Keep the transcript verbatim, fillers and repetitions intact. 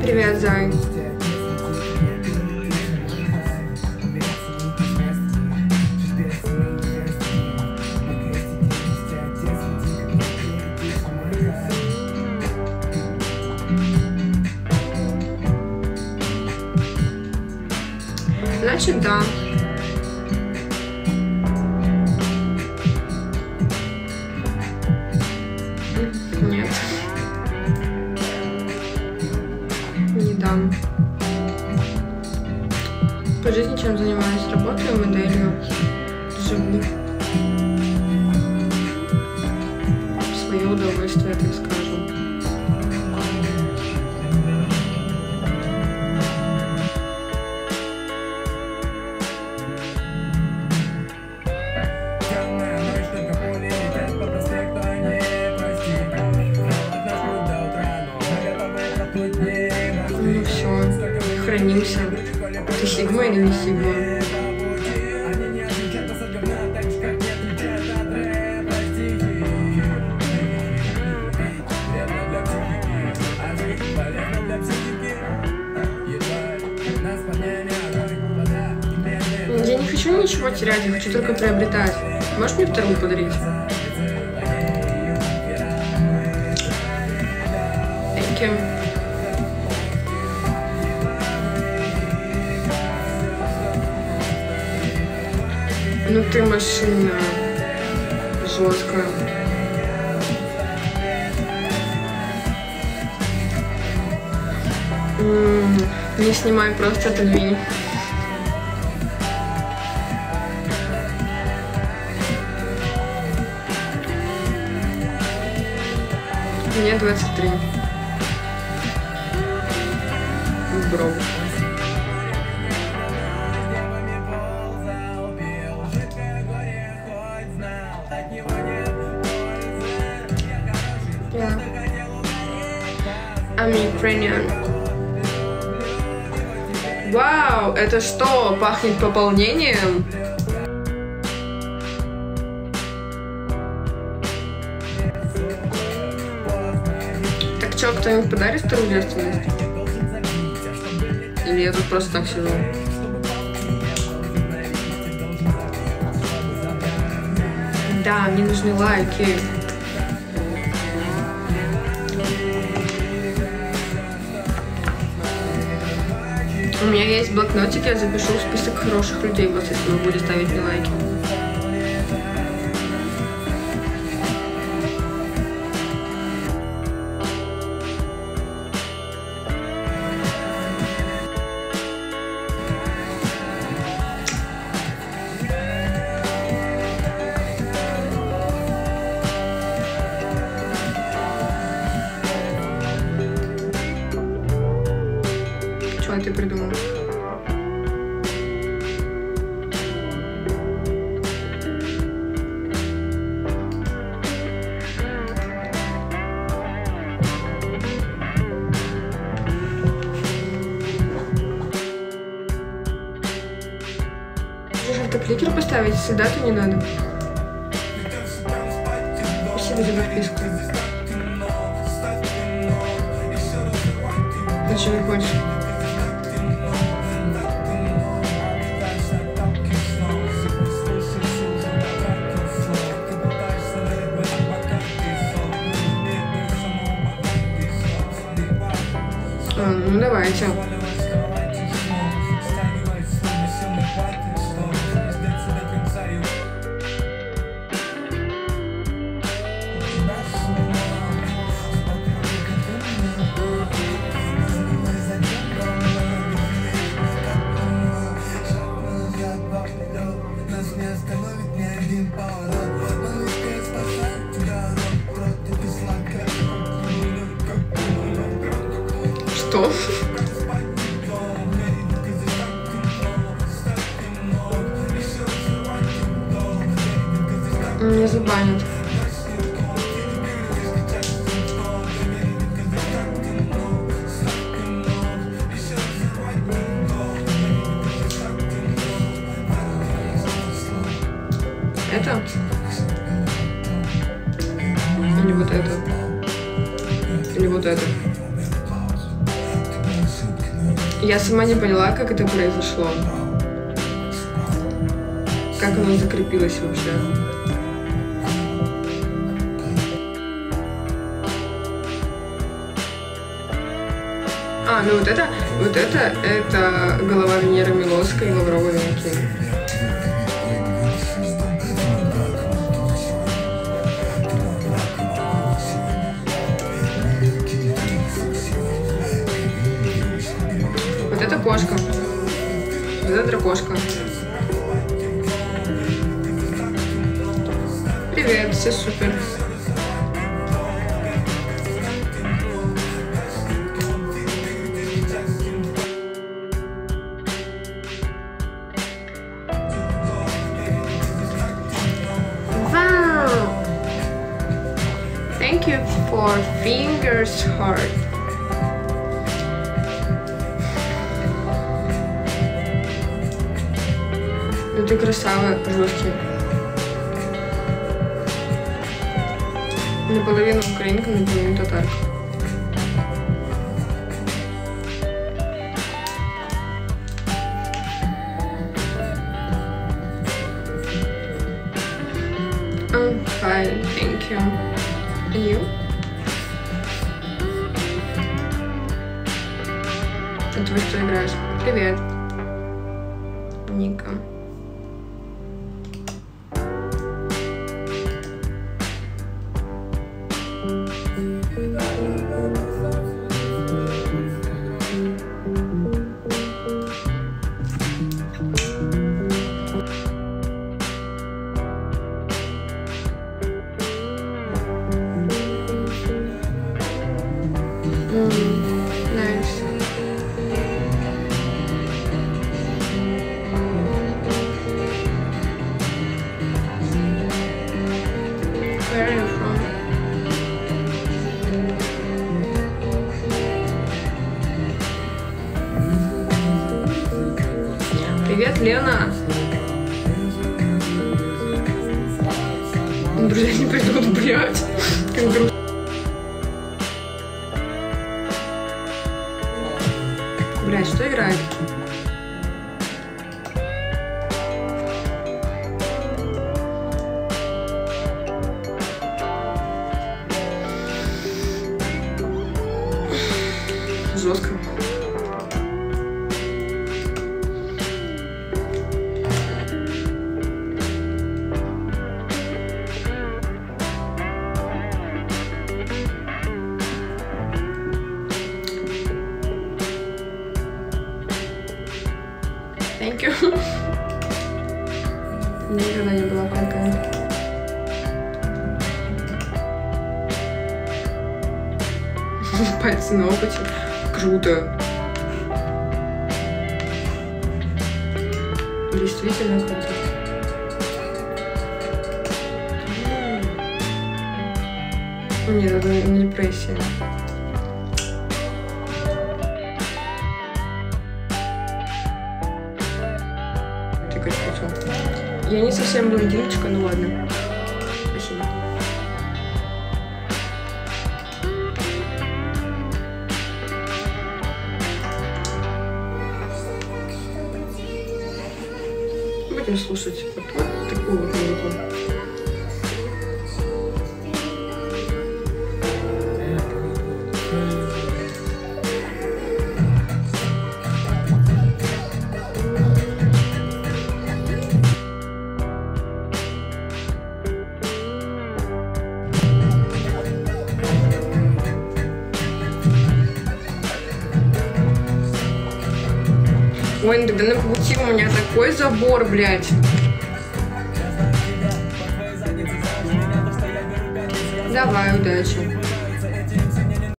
Привет, Зай. Значит, да. Нет. Не дам. По жизни чем занимаюсь? Работаю моделью. Живу. В свое удовольствие, так скажем. Ну все, хранимся. Ты сигма или не сигма? Я не хочу ничего терять, я хочу только приобретать. Можешь мне вторую подарить? Thank you. Ну ты машина жесткая. М-м, не снимай, просто отодвинь. Мне двадцать три. Бро. Yeah. I'm Ukrainian. Вау, это что, пахнет пополнением? Так что, кто-нибудь подарит вторую девственность? Или я тут просто так сижу? Да, мне нужны лайки. У меня есть блокнотик, я запишу список хороших людей, вот если вы будете ставить мне лайки. Что ты придумал? Автокликер поставить, если да, то не надо. Спасибо за подписку. Ты что не хочешь? А, ну давайте. Что? Меня забанят. Это? Или вот это? Или вот это? Я сама не поняла, как это произошло. Как оно закрепилось вообще. А, ну вот это, вот это, это голова Венеры Милоской и лавровые венки. Вот это кошка. Вот это дракошка. Привет, все супер. Thank you for fingers heart. Ну ты красава, жесткий. Наполовину украинка, наполовину татарка. I'm fine, thank you. And you? А ты во что играешь? Привет. Ника. Nice. Where are you from? Привет, Лена. Друзья не придут, блядь. Как грустно. Блядь, что играет? Жестко. Thank you. Никогда не была такая. Пальцы на опыте. Круто. Действительно круто. Нет, это не депрессия. Я не совсем блондиночка, ну ладно. Спасибо. Будем слушать вот, вот такую вот музыку. Ой, тогда на пути у меня такой забор, блядь. Давай, удачи.